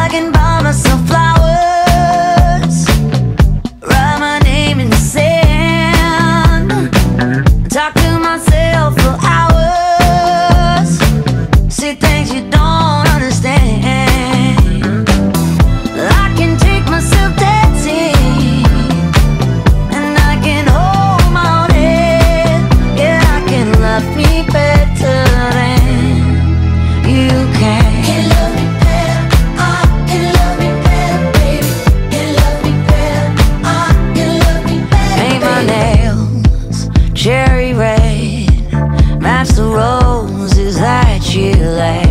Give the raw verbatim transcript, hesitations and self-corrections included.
I can buy myself flowers, write my name in the sand, talk to myself for hours, see things you don't understand. I can take myself dancing, and I can hold my own head. Yeah, I can love me better than you can. Can love me better, I can love me better, baby. Can love me better, I can love me better. Paint my nails cherry red, match the roses that you laid.